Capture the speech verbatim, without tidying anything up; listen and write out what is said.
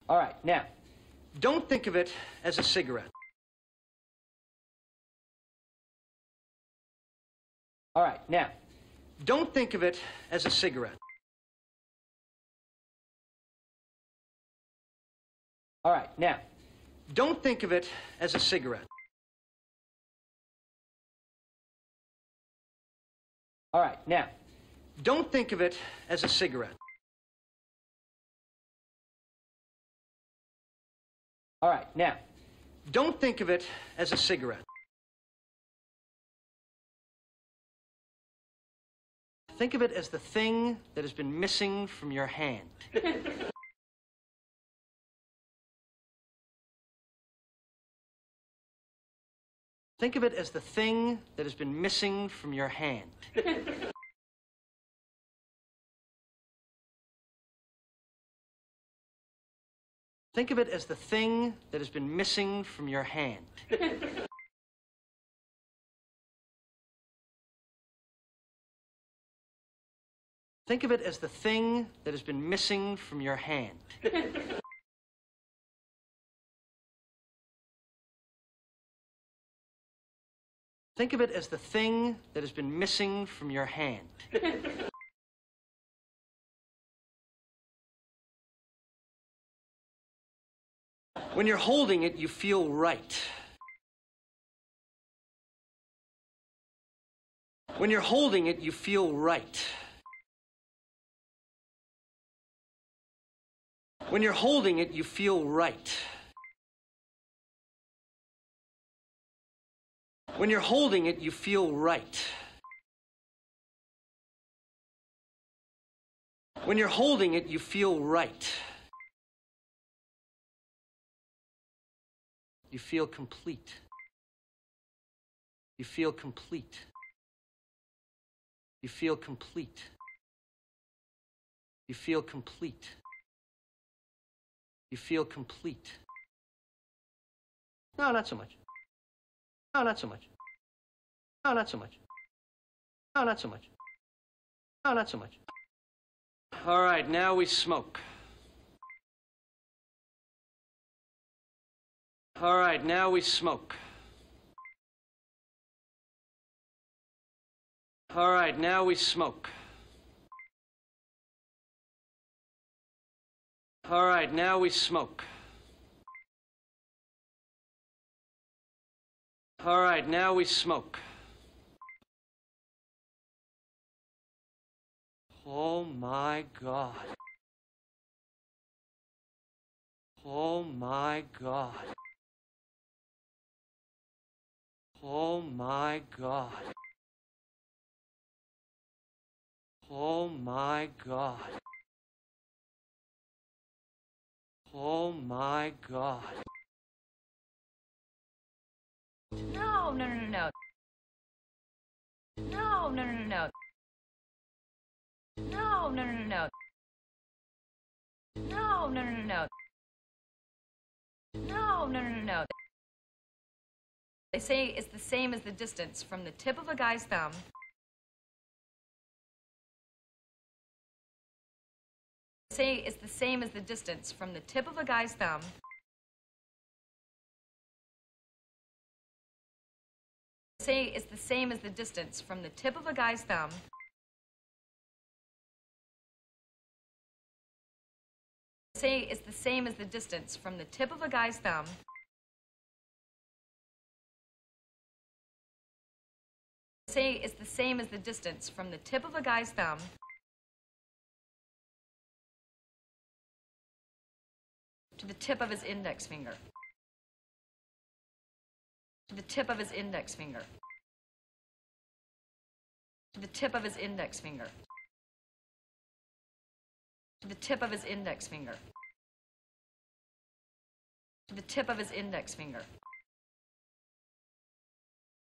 All right, now, don't think of it as a cigarette. All right, now, don't think of it as a cigarette. All right, now, don't think of it as a cigarette. All right, now, don't think of it as a cigarette. All right, now, don't think of it as a cigarette. Think of it as the thing that has been missing from your hand. Think of it as the thing that has been missing from your hand. Think of it as the thing that has been missing from your hand. Think of it as the thing that has been missing from your hand. Think of it as the thing that has been missing from your hand. When you're holding it, you feel right. When you're holding it, you feel right. When you're holding it, you feel right. When you're holding it, you feel right. When you're holding it, you feel right. You feel complete. You feel complete. You feel complete. You feel complete. You feel complete. No, not so much. No, not so much. No, not so much. No, not so much. No, not so much. All right, now we smoke. All right, now we smoke. All right, now we smoke. All right, now we smoke. All right, now we smoke. Oh my God. Oh my God. Oh my God. Oh my God. Oh my God. No, no, no, no, no. No, no, no, no, no. No, no, no, no, no. No, no, no, no, no. No, no, no, no, no. They say it's the same as the distance from the tip of a guy's thumb They say it's the same as the distance from the tip of a guy's thumb They say it's the same as the distance from the tip of a guy's thumb They say it's the same as the distance from the tip of a guy's thumb Say it's the same as the distance from the tip of a guy's thumb to the tip of his index finger. To the tip of his index finger. To the tip of his index finger. To the tip of his index finger. To the tip of his index finger.